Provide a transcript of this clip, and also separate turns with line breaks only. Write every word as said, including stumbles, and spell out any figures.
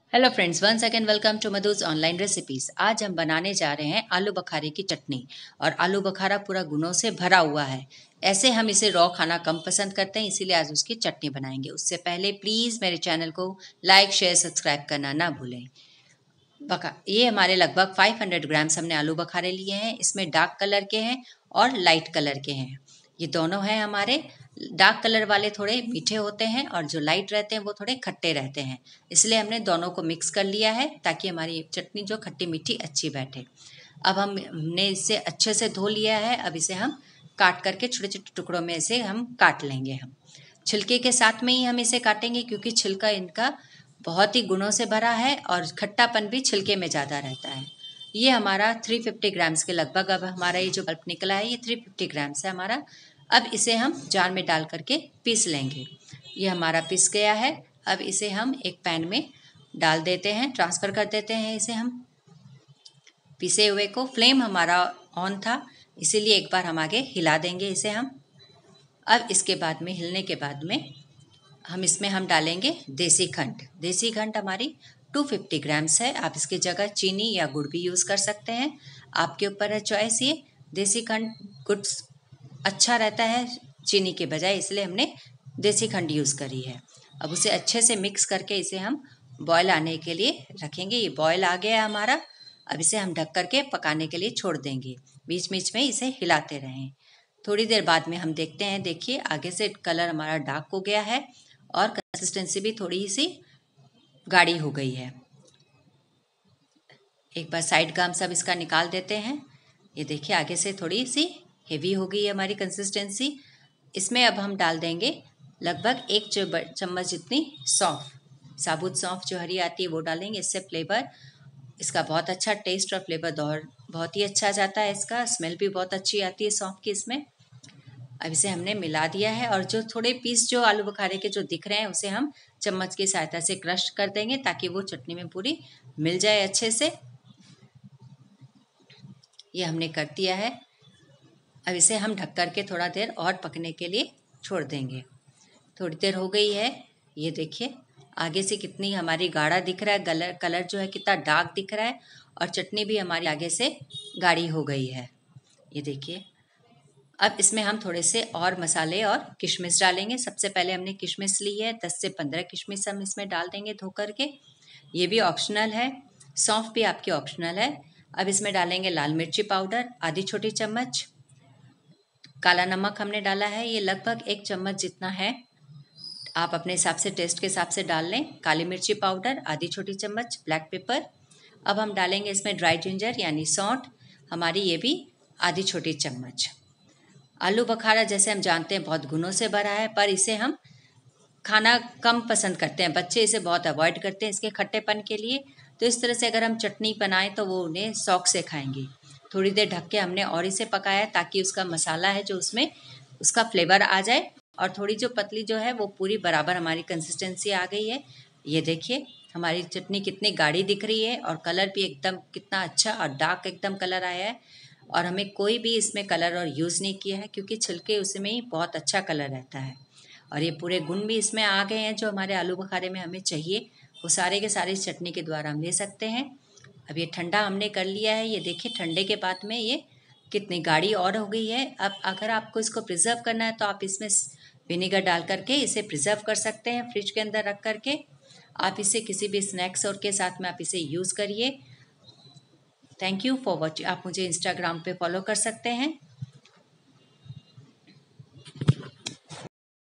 Hello friends, one second welcome to Madhu's online recipes. आज हम बनाने जा रहे हैं आलू बुखारे की चटनी। और आलू बुखारा पूरा गुणों से भरा हुआ है। ऐसे हम इसे रॉ खाना कम पसंद करते हैं, इसीलिए आज उसकी चटनी बनाएंगे। उससे पहले प्लीज़ मेरे चैनल को लाइक शेयर सब्सक्राइब करना ना भूलें। बका ये हमारे लगभग पाँच सौ ग्राम्स हमने आलू बुखारे लिए हैं। इसमें डार्क कलर के हैं और लाइट कलर के हैं। ये दोनों हैं हमारे। डार्क कलर वाले थोड़े मीठे होते हैं और जो लाइट रहते हैं वो थोड़े खट्टे रहते हैं। इसलिए हमने दोनों को मिक्स कर लिया है ताकि हमारी चटनी जो खट्टी मीठी अच्छी बैठे। अब हम हमने इसे अच्छे से धो लिया है। अब इसे हम काट करके छोटे छोटे टुकड़ों में इसे हम काट लेंगे। हम छिलके के साथ में ही हम इसे काटेंगे, क्योंकि छिलका इनका बहुत ही गुणों से भरा है और खट्टापन भी छिलके में ज़्यादा रहता है। ये हमारा तीन सौ पचास ग्राम्स के लगभग अब हमारा ये जो पल्प निकला है ये तीन सौ पचास ग्राम्स है हमारा। अब इसे हम जार में डाल करके पीस लेंगे। ये हमारा पिस गया है। अब इसे हम एक पैन में डाल देते हैं, ट्रांसफ़र कर देते हैं इसे हम पिसे हुए को। फ्लेम हमारा ऑन था, इसीलिए एक बार हम आगे हिला देंगे इसे हम। अब इसके बाद में हिलने के बाद में हम इसमें हम डालेंगे देसी खंड। देसी खंड हमारी दो सौ पचास ग्राम्स है। आप इसकी जगह चीनी या गुड़ भी यूज़ कर सकते हैं, आपके ऊपर है चॉइस। ये देसी खंड गुड़ अच्छा रहता है चीनी के बजाय, इसलिए हमने देसी खंड यूज़ करी है। अब उसे अच्छे से मिक्स करके इसे हम बॉयल आने के लिए रखेंगे। ये बॉयल आ गया है हमारा। अब इसे हम ढक करके पकाने के लिए छोड़ देंगे। बीच बीच में इसे हिलाते रहें। थोड़ी देर बाद में हम देखते हैं, देखिए आगे से कलर हमारा डार्क हो गया है और कंसिस्टेंसी भी थोड़ी सी गाढ़ी हो गई है। एक बार साइड का हम सब इसका निकाल देते हैं। ये देखिए आगे से थोड़ी सी हेवी हो गई है हमारी कंसिस्टेंसी। इसमें अब हम डाल देंगे लगभग एक चम्मच जितनी सौंफ, साबुत सौंफ जो हरी आती है वो डालेंगे। इससे फ्लेवर इसका बहुत अच्छा टेस्ट और फ्लेवर दौर बहुत ही अच्छा जाता है। इसका स्मेल भी बहुत अच्छी आती है सौंफ की इसमें। अब इसे हमने मिला दिया है और जो थोड़े पीस जो आलू बुखारे के जो दिख रहे हैं उसे हम चम्मच की सहायता से क्रश कर देंगे ताकि वो चटनी में पूरी मिल जाए अच्छे से। ये हमने कर दिया है। अब इसे हम ढक करके थोड़ा देर और पकने के लिए छोड़ देंगे। थोड़ी देर हो गई है। ये देखिए आगे से कितनी हमारी गाढ़ा दिख रहा है, कलर कलर जो है कितना डार्क दिख रहा है और चटनी भी हमारी आगे से गाढ़ी हो गई है। ये देखिए अब इसमें हम थोड़े से और मसाले और किशमिश डालेंगे। सबसे पहले हमने किशमिश ली है, दस से पंद्रह किशमिश हम इसमें डाल देंगे धो करके। ये भी ऑप्शनल है, सौंफ भी आपकी ऑप्शनल है। अब इसमें डालेंगे लाल मिर्ची पाउडर आधी छोटी चम्मच। काला नमक हमने डाला है, ये लगभग एक चम्मच जितना है, आप अपने हिसाब से टेस्ट के हिसाब से डाल लें। काली मिर्ची पाउडर आधी छोटी चम्मच, ब्लैक पेपर। अब हम डालेंगे इसमें ड्राई जिंजर यानी सौंठ हमारी, ये भी आधी छोटी चम्मच। आलू बुखारा जैसे हम जानते हैं बहुत गुणों से भरा है, पर इसे हम खाना कम पसंद करते हैं। बच्चे इसे बहुत अवॉइड करते हैं इसके खट्टेपन के लिए। तो इस तरह से अगर हम चटनी बनाएं तो वो उन्हें शौक से खाएंगे। थोड़ी देर ढक के हमने और इसे पकाया ताकि उसका मसाला है जो उसमें उसका फ्लेवर आ जाए और थोड़ी जो पतली जो है वो पूरी बराबर हमारी कंसिस्टेंसी आ गई है। ये देखिए हमारी चटनी कितनी गाढ़ी दिख रही है और कलर भी एकदम कितना अच्छा और डार्क एकदम कलर आया है। और हमें कोई भी इसमें कलर और यूज़ नहीं किया है, क्योंकि छिलके उसमें ही बहुत अच्छा कलर रहता है। और ये पूरे गुण भी इसमें आ गए हैं जो हमारे आलू बुखारे में हमें चाहिए, वो सारे के सारे इस चटनी के द्वारा हम ले सकते हैं। अब ये ठंडा हमने कर लिया है। ये देखिए ठंडे के बाद में ये कितनी गाढ़ी और हो गई है। अब अगर आपको इसको प्रिजर्व करना है तो आप इसमें विनेगर डाल करके इसे प्रिजर्व कर सकते हैं फ्रिज के अंदर रख करके। आप इसे किसी भी स्नैक्स और के साथ में आप इसे यूज़ करिए। Thank you for watching. आप मुझे इंस्टाग्राम पे फॉलो कर सकते हैं।